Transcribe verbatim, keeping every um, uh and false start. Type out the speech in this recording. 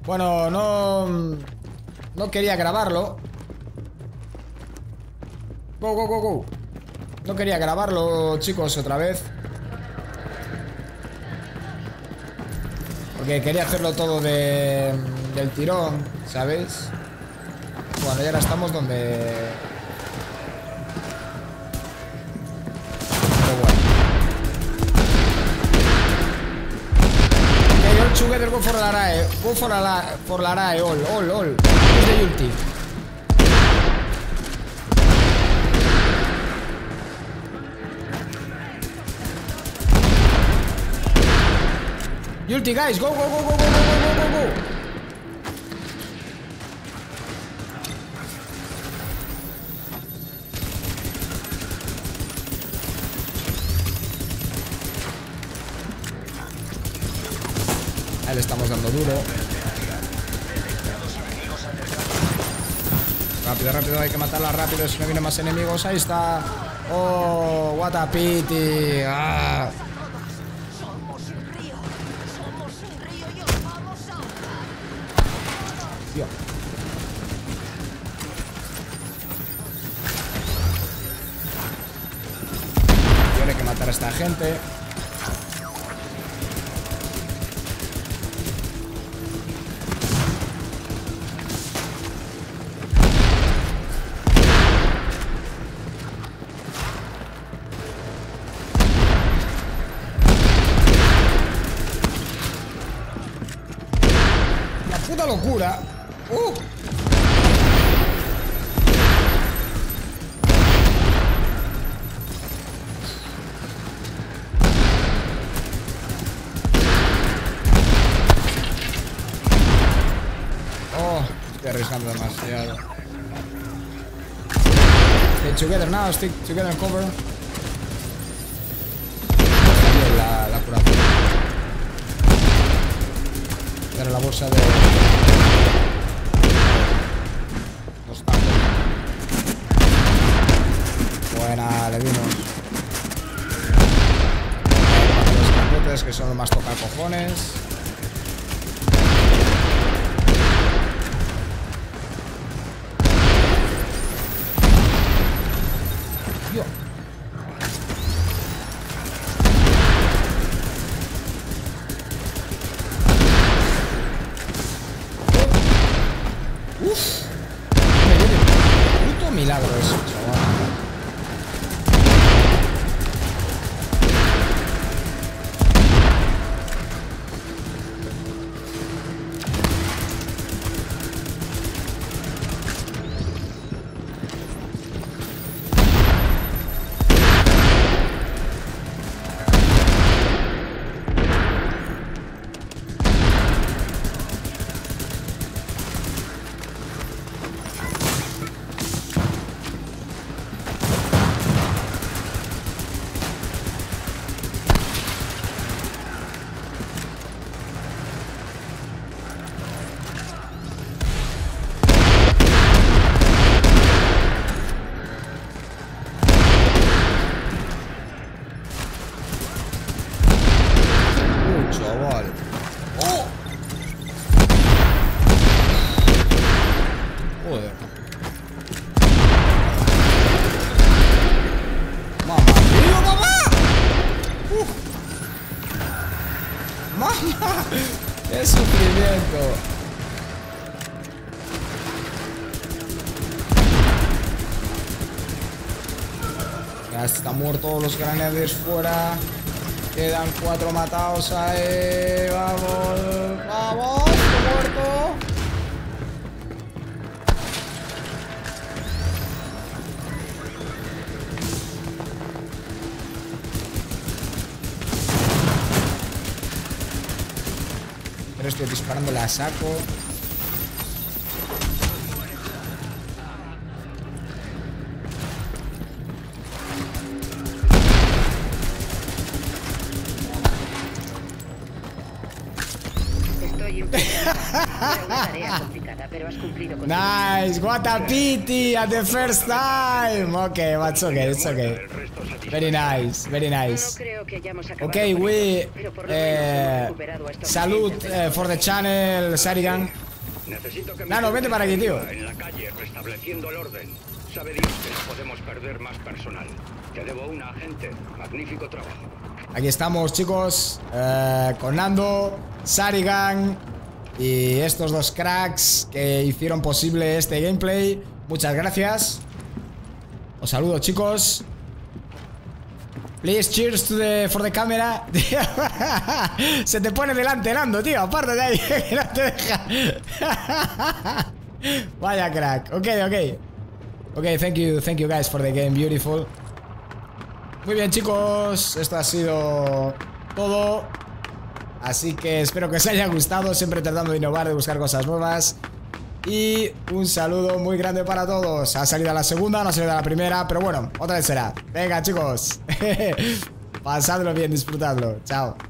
Bueno, no... No quería grabarlo. Go, go, go, go. No quería grabarlo, chicos, otra vez. Porque quería hacerlo todo de, del tirón, ¿sabéis? Bueno, y ahora estamos donde... Pero bueno. Okay, all together go for the arae. Go for the, for the arae, all, all, all. Use the ulti. Ulti, guys, go, go, go, go, go, go, go, go, go. Ahí le estamos dando duro. Rápido, rápido, hay que matarla rápido. Si no vienen más enemigos, ahí está. Oh, what a pity. Ah. Tiene que matar a esta gente. La puta locura. Uh. Estoy arriesgando demasiado. Stay together now, stick together and cover. La, la curación. Pero la bolsa de... Los tacos. Buena, le dimos. Los campeones que son los más toca cojones. Uff, puto milagro eso, chaval. Chaval. ¡Oh! Joder. ¡Mamá! ¡Tío, mamá! ¡Uf! ¡Mamá! ¡Qué sufrimiento! Ya están muertos los granades fuera. Quedan cuatro matados ahí. Vamos, vamos, muerto. Pero estoy disparándole a saco. Estoy infectado. Era una tarea complicada. nada, pero has cumplido con Nice, what a pity at the first time. Okay, that's okay, it's okay. Very nice, very nice. No creo que hayamos acabado Okay, con we esto, pero por lo menos hemos uh, recuperado a estos salute clientes. uh, for the channel, Sarigan. Necesito que me Nano, vente para aquí, tío. en la calle restableciendo el orden. Sabe Dios que no podemos perder más personal. Te debo una, agente. Magnífico trabajo. Aquí estamos, chicos, uh, con Nando, Sarigan y estos dos cracks que hicieron posible este gameplay. Muchas gracias. Os saludo, chicos. Please cheers to the, for the camera. Se te pone delante Nando, tío. Aparte de ahí, que no te deja. Vaya crack. Ok, ok. Ok, thank you, thank you guys for the game. Beautiful. Muy bien, chicos. Esto ha sido todo. Así que espero que os haya gustado. Siempre tratando de innovar, de buscar cosas nuevas. Y un saludo muy grande para todos. Ha salido la segunda, no ha salido la primera, pero bueno, otra vez será. Venga, chicos. Pasadlo bien, disfrutadlo. Chao.